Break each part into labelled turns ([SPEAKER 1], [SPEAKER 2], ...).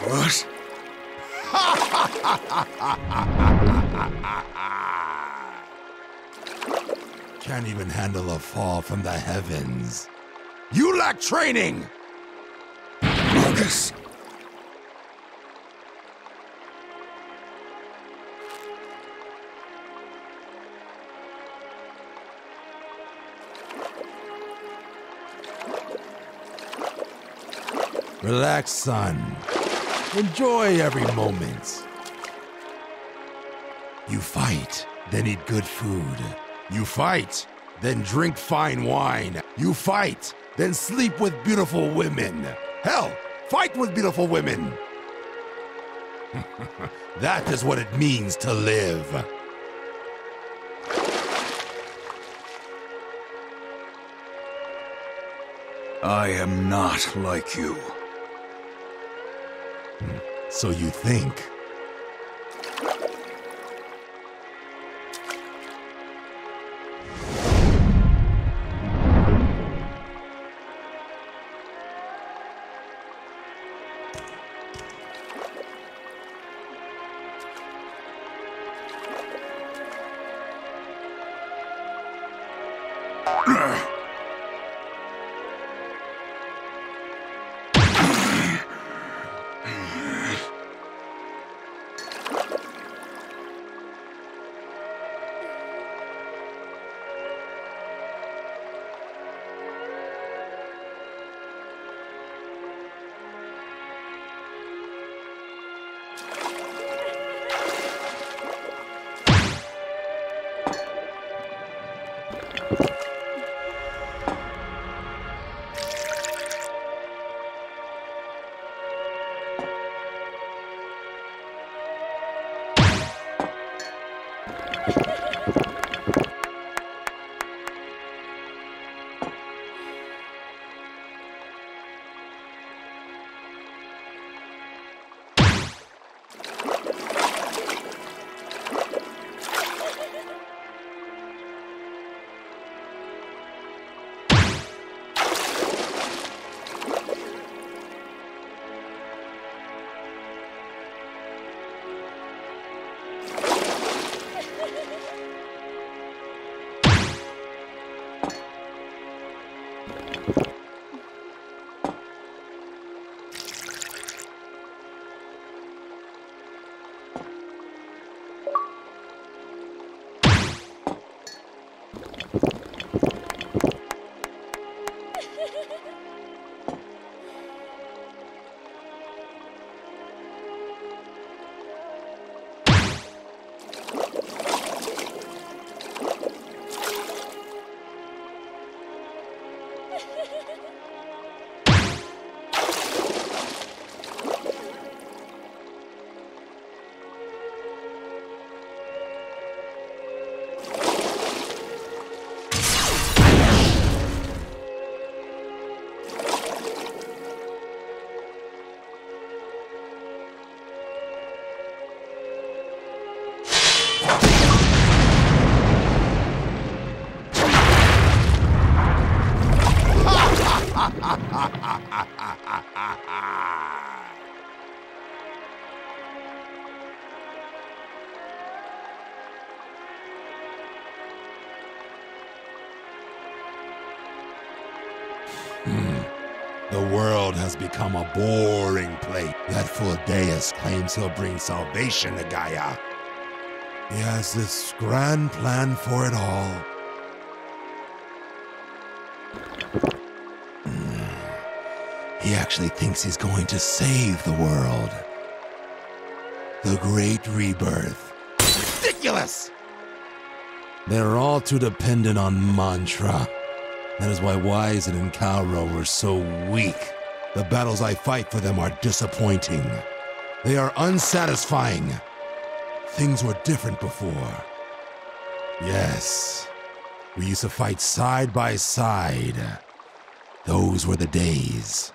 [SPEAKER 1] What?
[SPEAKER 2] Can't even handle a fall from the heavens. You lack training!
[SPEAKER 1] Marcus!
[SPEAKER 2] Relax, son. Enjoy every moment. You fight, then eat good food. You fight, then drink fine wine. You fight, then sleep with beautiful women. Hell, fight with beautiful women. That is what it means to live.
[SPEAKER 1] I am not like you.
[SPEAKER 2] So you think. The world has become a boring place. That fool Deus claims he'll bring salvation to Gaia. He has this grand plan for it all. He actually thinks he's going to save the world. The Great Rebirth. Ridiculous! They're all too dependent on mantra. That is why Wizen and Calro were so weak. The battles I fight for them are disappointing. They are unsatisfying. Things were different before. Yes, we used to fight side by side. Those were the days.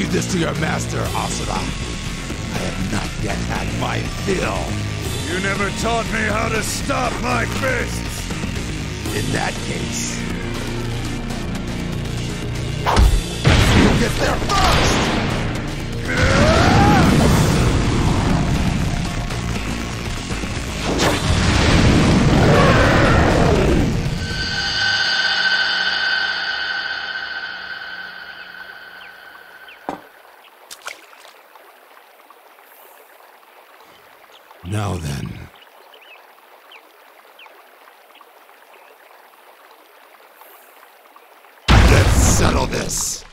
[SPEAKER 2] Leave this to your master, Asura. I have not yet had my fill.
[SPEAKER 1] You never taught me how to stop my fists!
[SPEAKER 2] In that case... you'll get there first! Now then... let's settle this!